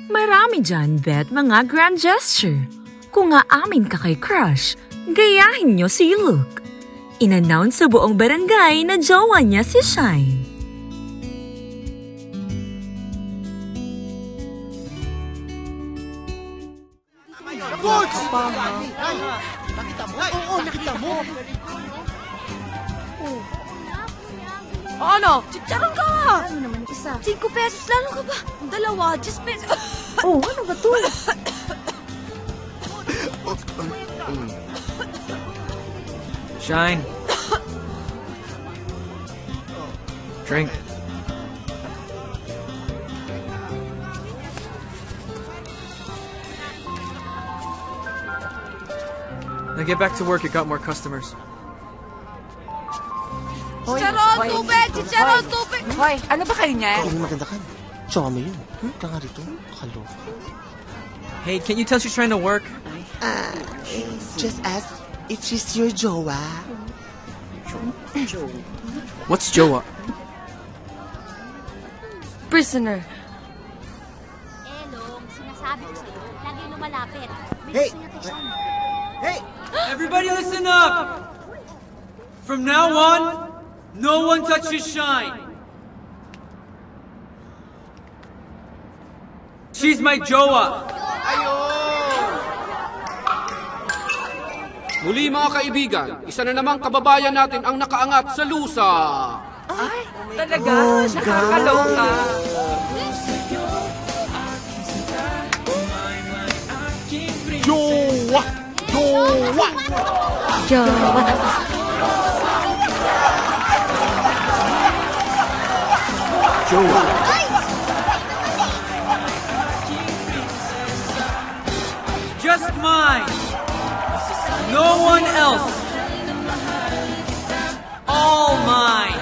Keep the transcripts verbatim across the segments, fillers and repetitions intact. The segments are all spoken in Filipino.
Marami dyan, bet, mga grand gesture. Kung aamin ka kay crush, gayahin nyo si Luke. In-announce sa buong barangay na jowa niya si Shine. Good! Nakita mo? Oo, nakita mo. O ano? Chicharon ka! Ano naman isa? Cinco pesos lalo ka ba? Dalawa, just pesos. Oh, ano ba to? Shine. Drink. Now get back to work, you got more customers. Chicharon, tubig! Chicharon, tubig! Hoy, ano ba kayo niyan? Hindi maganda ka. Jowa mo yun. Hmm? Ka nga rito. Kaloka. Hey, can't you tell she's trying to work? Ah, just ask if she's your jowa. What's jowa? Prisoner. Hello, sinasabi ko sa'yo, lagi lumalapit. Hey! Hey! Everybody listen up! From now on, no one touches Shine. She's my jowa. Muli mga kaibigan, isa na namang kababayan natin ang nakaangat sa lusa. Ay, talaga? Nakakaloka. Jowa! Jowa! Jowa. Jowa! Just mine. No one else. All mine.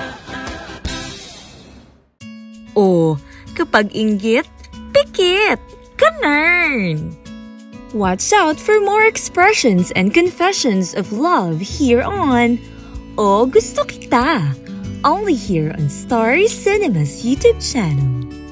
O, kapag inggit, pikit! Ganun! Watch out for more expressions and confessions of love here on AuGusto Kita, only here on Star Cinema's YouTube channel.